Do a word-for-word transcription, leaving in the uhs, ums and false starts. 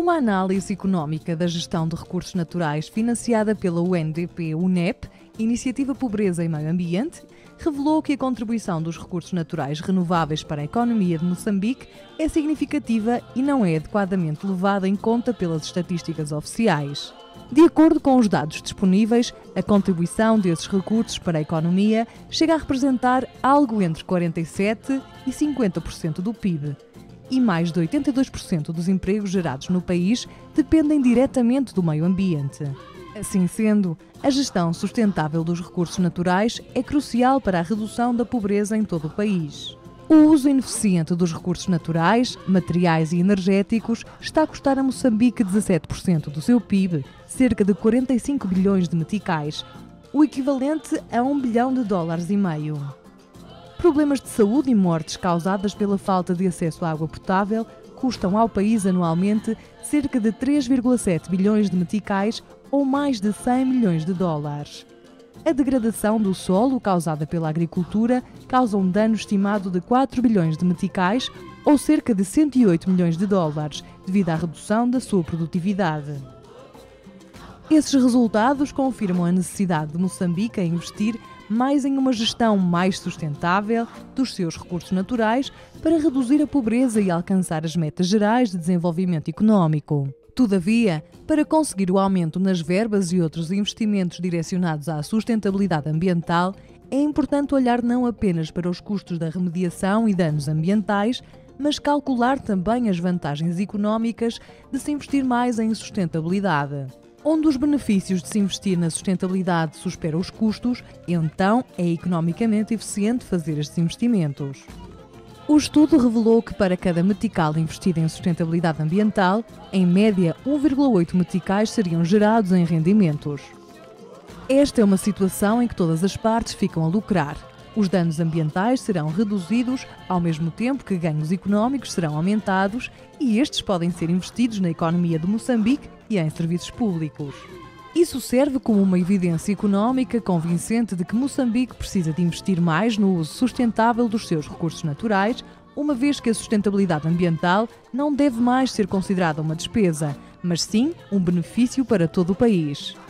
Uma análise económica da gestão de recursos naturais financiada pela U N D P U N E P, Iniciativa Pobreza e Meio Ambiente, revelou que a contribuição dos recursos naturais renováveis para a economia de Moçambique é significativa e não é adequadamente levada em conta pelas estatísticas oficiais. De acordo com os dados disponíveis, a contribuição desses recursos para a economia chega a representar algo entre quarenta e sete por cento e cinquenta por cento do P I B. E mais de oitenta e dois por cento dos empregos gerados no país dependem diretamente do meio ambiente. Assim sendo, a gestão sustentável dos recursos naturais é crucial para a redução da pobreza em todo o país. O uso ineficiente dos recursos naturais, materiais e energéticos está a custar a Moçambique dezassete por cento do seu P I B, cerca de quarenta e cinco bilhões de meticais, o equivalente a um bilhão de dólares e meio. Problemas de saúde e mortes causadas pela falta de acesso à água potável custam ao país anualmente cerca de três vírgula sete bilhões de meticais ou mais de cem milhões de dólares. A degradação do solo causada pela agricultura causa um dano estimado de quatro bilhões de meticais ou cerca de cento e oito milhões de dólares, devido à redução da sua produtividade. Esses resultados confirmam a necessidade de Moçambique em investir mais em uma gestão mais sustentável dos seus recursos naturais para reduzir a pobreza e alcançar as metas gerais de desenvolvimento económico. Todavia, para conseguir o aumento nas verbas e outros investimentos direcionados à sustentabilidade ambiental, é importante olhar não apenas para os custos da remediação e danos ambientais, mas calcular também as vantagens económicas de se investir mais em sustentabilidade. Onde os benefícios de se investir na sustentabilidade superam os custos, então é economicamente eficiente fazer estes investimentos. O estudo revelou que para cada metical investido em sustentabilidade ambiental, em média um vírgula oito meticais seriam gerados em rendimentos. Esta é uma situação em que todas as partes ficam a lucrar. Os danos ambientais serão reduzidos, ao mesmo tempo que ganhos económicos serão aumentados e estes podem ser investidos na economia de Moçambique e em serviços públicos. Isso serve como uma evidência económica convincente de que Moçambique precisa de investir mais no uso sustentável dos seus recursos naturais, uma vez que a sustentabilidade ambiental não deve mais ser considerada uma despesa, mas sim um benefício para todo o país.